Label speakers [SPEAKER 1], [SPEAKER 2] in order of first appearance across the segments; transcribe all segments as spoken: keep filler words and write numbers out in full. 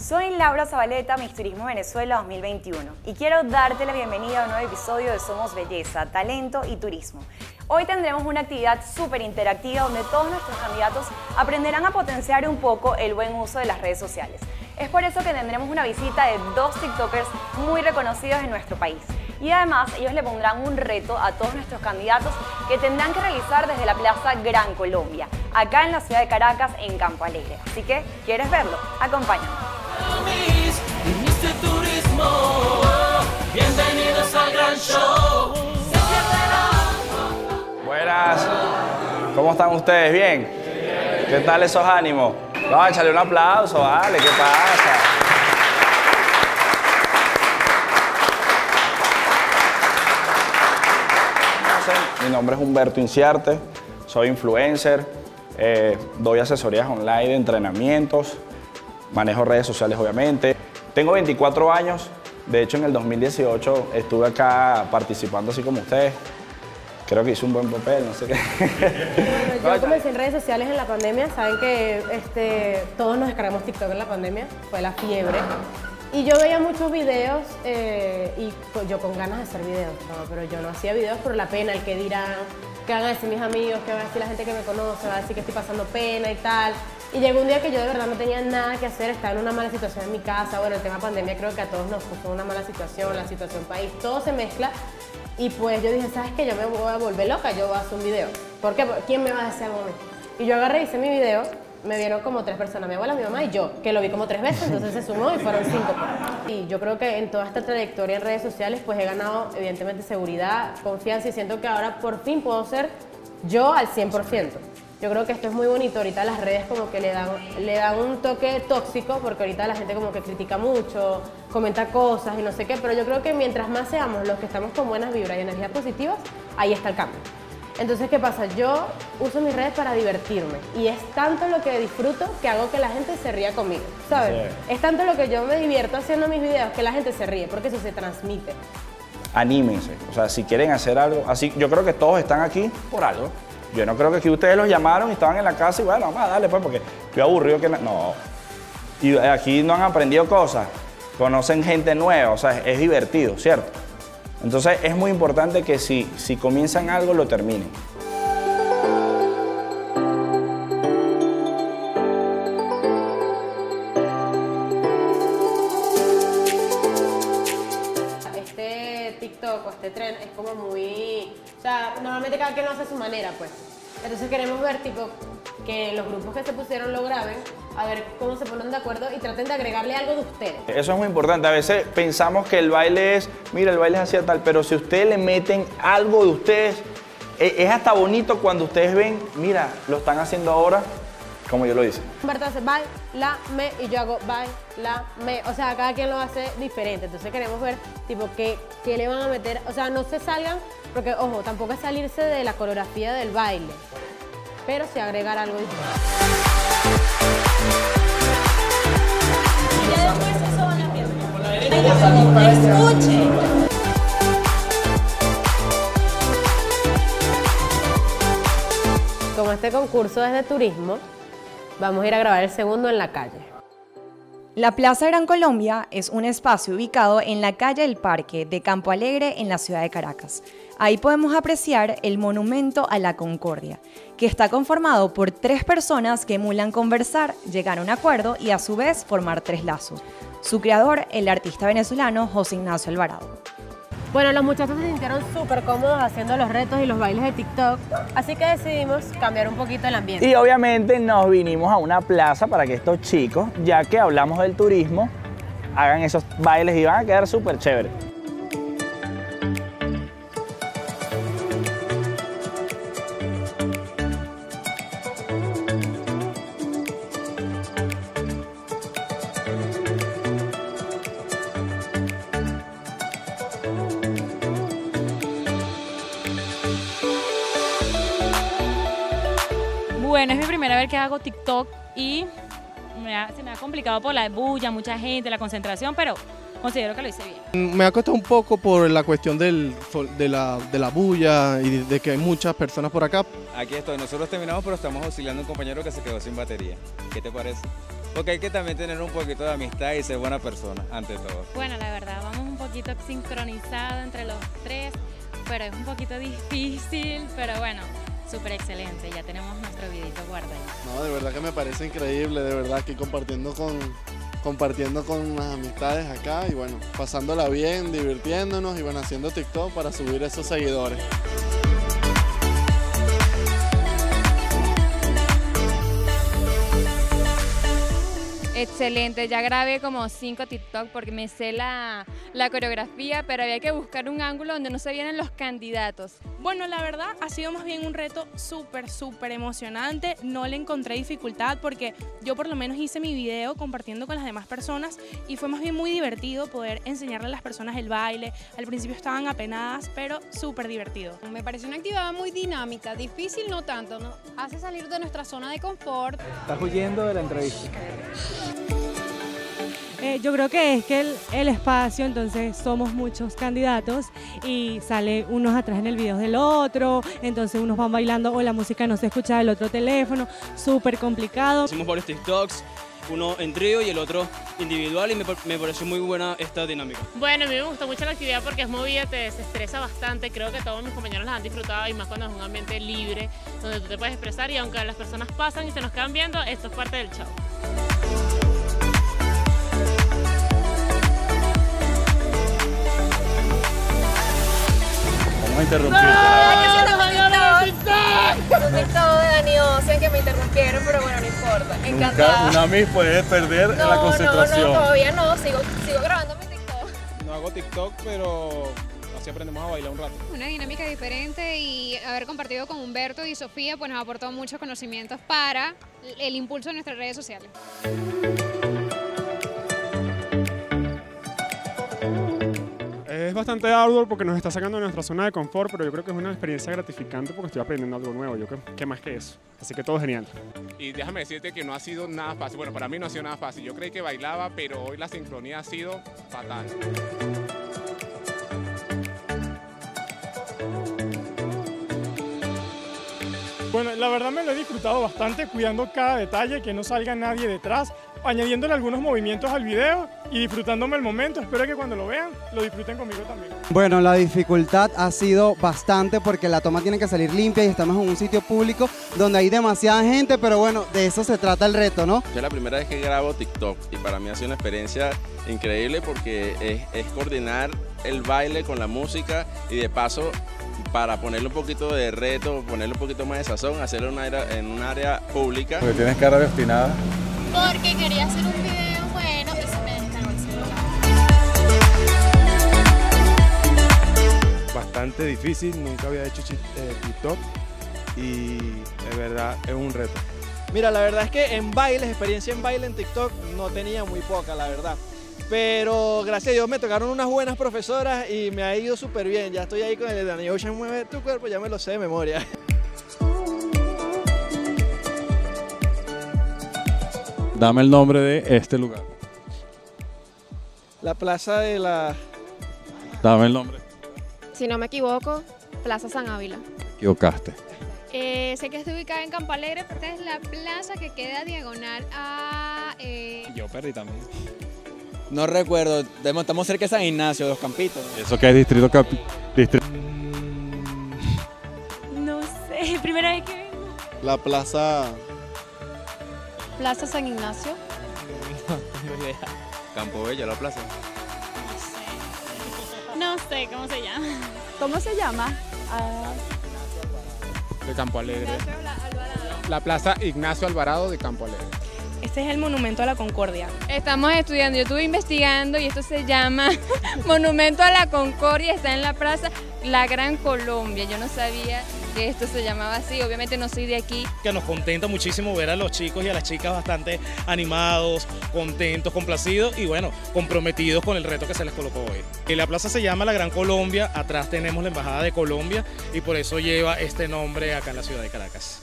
[SPEAKER 1] Soy Laura Zabaleta, Miss Turismo Venezuela dos mil veintiuno, y quiero darte la bienvenida a un nuevo episodio de Somos Belleza, Talento y Turismo. Hoy tendremos una actividad súper interactiva donde todos nuestros candidatos aprenderán a potenciar un poco el buen uso de las redes sociales. Es por eso que tendremos una visita de dos TikTokers muy reconocidos en nuestro país. Y además ellos le pondrán un reto a todos nuestros candidatos que tendrán que realizar desde la Plaza Gran Colombia, acá en la ciudad de Caracas, en Campo Alegre. Así que, ¿quieres verlo? Acompáñame.
[SPEAKER 2] Bienvenidos al gran show.
[SPEAKER 3] Buenas, ¿cómo están ustedes? ¿Bien? ¿Qué tal esos ánimos? No, échale un aplauso, vale, ¿qué pasa? Mi nombre es Humberto Inciarte, soy influencer, eh, doy asesorías online de entrenamientos, manejo redes sociales obviamente. Tengo veinticuatro años, de hecho en el dos mil dieciocho estuve acá participando así como ustedes. Creo que hice un buen papel, no sé qué.
[SPEAKER 4] Bueno, yo comencé en redes sociales en la pandemia, saben que este, todos nos descargamos TikTok en la pandemia, fue la fiebre. Y yo veía muchos videos eh, y yo con ganas de hacer videos, no, pero yo no hacía videos por la pena, el que dirán, qué van a decir mis amigos, qué van a decir la gente que me conoce, va a decir que estoy pasando pena y tal. Y llegó un día que yo de verdad no tenía nada que hacer, estaba en una mala situación en mi casa, bueno, el tema pandemia creo que a todos nos puso una mala situación, la situación país, todo se mezcla. Y pues yo dije, ¿sabes qué? Yo me voy a volver loca, yo voy a hacer un video. ¿Por qué? ¿Quién me va a hacer algo a mí? Y yo agarré, hice mi video, me vieron como tres personas, mi abuela, mi mamá y yo, que lo vi como tres veces, entonces se sumó y fueron cinco. Y yo creo que en toda esta trayectoria en redes sociales pues he ganado evidentemente seguridad, confianza y siento que ahora por fin puedo ser yo al cien por ciento. Yo creo que esto es muy bonito, ahorita las redes como que le dan, le dan un toque tóxico porque ahorita la gente como que critica mucho, comenta cosas y no sé qué, pero yo creo que mientras más seamos los que estamos con buenas vibras y energías positivas, ahí está el cambio. Entonces, ¿qué pasa? Yo uso mis redes para divertirme y es tanto lo que disfruto que hago que la gente se ría conmigo, ¿sabes? Sí. Es tanto lo que yo me divierto haciendo mis videos que la gente se ríe porque eso se transmite.
[SPEAKER 3] Anímense, o sea, si quieren hacer algo, así, yo creo que todos están aquí por algo. Yo no creo que aquí ustedes los llamaron y estaban en la casa y bueno, vamos a darle pues porque estoy aburrido que no. Y aquí no han aprendido cosas, conocen gente nueva, o sea, es divertido, ¿cierto? Entonces es muy importante que si, si comienzan algo, lo terminen.
[SPEAKER 4] Este TikTok o este tren es como muy... O sea, normalmente cada quien lo hace a su manera, pues. Entonces queremos ver, tipo, que los grupos que se pusieron lo graben, a ver cómo se ponen de acuerdo y traten de agregarle algo de ustedes.
[SPEAKER 3] Eso es muy importante. A veces pensamos que el baile es, mira, el baile es así tal, pero si ustedes le meten algo de ustedes, es hasta bonito cuando ustedes ven, mira, lo están haciendo ahora, como yo lo hice.
[SPEAKER 4] Humberto hace bailame y yo hago bailame. O sea, cada quien lo hace diferente. Entonces queremos ver, tipo, qué, qué le van a meter. O sea, no se salgan, porque, ojo, tampoco es salirse de la coreografía del baile, pero sí agregar algo diferente.
[SPEAKER 2] Y ya después eso van a hacer. Escuche.
[SPEAKER 4] Como este concurso es de turismo, vamos a ir a grabar el segundo en la calle.
[SPEAKER 1] La Plaza Gran Colombia es un espacio ubicado en la calle del Parque de Campo Alegre en la ciudad de Caracas. Ahí podemos apreciar el Monumento a la Concordia, que está conformado por tres personas que emulan conversar, llegar a un acuerdo y a su vez formar tres lazos. Su creador, el artista venezolano José Ignacio Alvarado.
[SPEAKER 4] Bueno, los muchachos se sintieron súper cómodos haciendo los retos y los bailes de TikTok, así que decidimos cambiar un poquito el ambiente.
[SPEAKER 3] Y obviamente nos vinimos a una plaza para que estos chicos, ya que hablamos del turismo, hagan esos bailes y van a quedar súper chéveres.
[SPEAKER 5] Bueno, es mi primera vez que hago TikTok y me ha, se me ha complicado por la bulla, mucha gente, la concentración, pero considero que lo hice bien.
[SPEAKER 6] Me ha costado un poco por la cuestión del, de, la, de la bulla y de, de que hay muchas personas por acá.
[SPEAKER 7] Aquí estoy, nosotros terminamos, pero estamos auxiliando a un compañero que se quedó sin batería. ¿Qué te parece? porque hay que también tener un poquito de amistad y ser buena persona, ante todo.
[SPEAKER 5] Bueno, la verdad, vamos un poquito sincronizados entre los tres, pero es un poquito difícil, pero bueno, súper excelente, ya tenemos nuestro videito guardado.
[SPEAKER 6] No, de verdad que me parece increíble, de verdad, aquí compartiendo con, compartiendo con unas amistades acá y bueno, pasándola bien, divirtiéndonos y bueno, haciendo TikTok para subir esos seguidores.
[SPEAKER 8] Excelente, ya grabé como cinco TikTok porque me sé la, la coreografía, pero había que buscar un ángulo donde no se vieran los candidatos.
[SPEAKER 2] Bueno, la verdad ha sido más bien un reto súper, súper emocionante. No le encontré dificultad porque yo por lo menos hice mi video compartiendo con las demás personas y fue más bien muy divertido poder enseñarle a las personas el baile. Al principio estaban apenadas, pero súper divertido.
[SPEAKER 9] Me pareció una actividad muy dinámica, difícil no tanto, ¿no? Hace salir de nuestra zona de confort.
[SPEAKER 7] ¿Estás huyendo de la entrevista?
[SPEAKER 10] Eh, yo creo que es que el, el espacio, entonces somos muchos candidatos y sale unos atrás en el video del otro, entonces unos van bailando o la música no se escucha del otro teléfono, súper complicado.
[SPEAKER 11] Hicimos varios TikToks, uno en trío y el otro individual y me, me pareció muy buena esta dinámica.
[SPEAKER 12] Bueno, a mí me gustó mucho la actividad porque es movida, te desestresa bastante, creo que todos mis compañeros la han disfrutado y más cuando es un ambiente libre, donde tú te puedes expresar y aunque las personas pasan y se nos quedan viendo, esto es parte del show.
[SPEAKER 3] Interrumpir.
[SPEAKER 1] ¡No! ¡TikTok! TikTok, Dani Ocean, que me interrumpieron, pero bueno, no importa. Encantada.
[SPEAKER 3] Nunca una Miss puede perder
[SPEAKER 1] no,
[SPEAKER 3] la concentración.
[SPEAKER 1] No, no, todavía no, sigo, sigo grabando mi TikTok.
[SPEAKER 13] No hago TikTok, pero así aprendemos a bailar un rato.
[SPEAKER 9] Una dinámica diferente y haber compartido con Humberto y Sofía pues nos aportó muchos conocimientos para el impulso de nuestras redes sociales.
[SPEAKER 13] Es bastante arduo porque nos está sacando de nuestra zona de confort, pero yo creo que es una experiencia gratificante porque estoy aprendiendo algo nuevo, yo creo que más que eso. Así que todo es genial.
[SPEAKER 14] Y déjame decirte que no ha sido nada fácil. Bueno, para mí no ha sido nada fácil. Yo creí que bailaba, pero hoy la sincronía ha sido fatal.
[SPEAKER 15] Bueno, la verdad me lo he disfrutado bastante, cuidando cada detalle, que no salga nadie detrás, añadiéndole algunos movimientos al video y disfrutándome el momento. Espero que cuando lo vean, lo disfruten conmigo también.
[SPEAKER 16] Bueno, la dificultad ha sido bastante porque la toma tiene que salir limpia y estamos en un sitio público donde hay demasiada gente, pero bueno, de eso se trata el reto, ¿no?
[SPEAKER 17] Es la primera vez que grabo TikTok y para mí ha sido una experiencia increíble porque es, es coordinar el baile con la música y de paso para ponerle un poquito de reto, ponerle un poquito más de sazón, hacerlo en un área, en un área pública.
[SPEAKER 3] Porque tienes cara de obstinada.
[SPEAKER 9] Porque quería hacer un video bueno y se me descargó el celular.
[SPEAKER 18] Bastante difícil, nunca había hecho eh, TikTok y de verdad es un reto.
[SPEAKER 19] Mira, la verdad es que en bailes, experiencia en baile en TikTok no tenía muy poca, la verdad. Pero gracias a Dios me tocaron unas buenas profesoras y me ha ido súper bien. Ya estoy ahí con el de Dani Ocean, mueve tu cuerpo, ya me lo sé de memoria.
[SPEAKER 18] Dame el nombre de este lugar.
[SPEAKER 19] La Plaza de la...
[SPEAKER 18] Dame el nombre.
[SPEAKER 9] Si no me equivoco, Plaza San Ávila.
[SPEAKER 18] Te equivocaste.
[SPEAKER 9] Eh, sé que estoy ubicada en Campo Alegre, pero esta es la plaza que queda diagonal a... Eh...
[SPEAKER 13] Yo perdí también.
[SPEAKER 7] No recuerdo, estamos cerca de San Ignacio, de los Campitos.
[SPEAKER 18] ¿Eso qué es distrito capi? Distrito.
[SPEAKER 10] No sé, primera vez que vengo.
[SPEAKER 6] La plaza...
[SPEAKER 9] Plaza San Ignacio.
[SPEAKER 7] No tengo idea.
[SPEAKER 17] Campo Bello, la plaza.
[SPEAKER 5] No sé cómo se llama.
[SPEAKER 1] ¿Cómo se llama? Ah.
[SPEAKER 14] De Campo Alegre. La plaza Ignacio Alvarado de Campo Alegre.
[SPEAKER 2] Este es el Monumento a la Concordia.
[SPEAKER 8] Estamos estudiando, yo estuve investigando y esto se llama Monumento a la Concordia, está en la plaza La Gran Colombia. Yo no sabía que esto se llamaba así, obviamente no soy de aquí.
[SPEAKER 20] Que nos contenta muchísimo ver a los chicos y a las chicas bastante animados, contentos, complacidos y bueno, comprometidos con el reto que se les colocó hoy. Y la plaza se llama La Gran Colombia, atrás tenemos la Embajada de Colombia y por eso lleva este nombre acá en la ciudad de Caracas.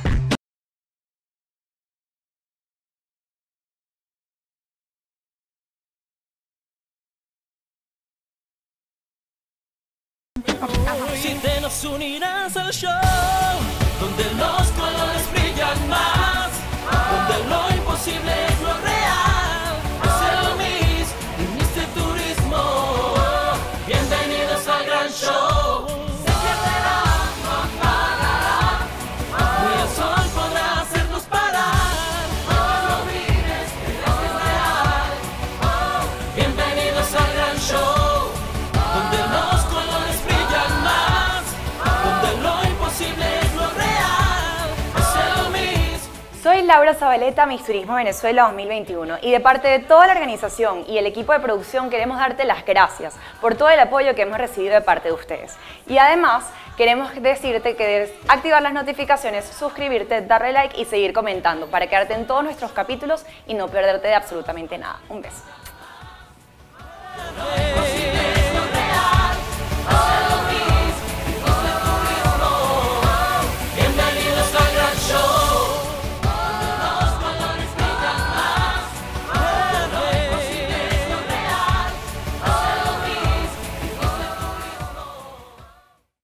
[SPEAKER 21] Si te nos unirás al show, donde los colores brillan más, donde lo imposible es lo
[SPEAKER 1] Laura Zabaleta, Miss Turismo Venezuela dos mil veintiuno, y de parte de toda la organización y el equipo de producción queremos darte las gracias por todo el apoyo que hemos recibido de parte de ustedes. Y además queremos decirte que debes activar las notificaciones, suscribirte, darle like y seguir comentando para quedarte en todos nuestros capítulos y no perderte de absolutamente nada. Un beso.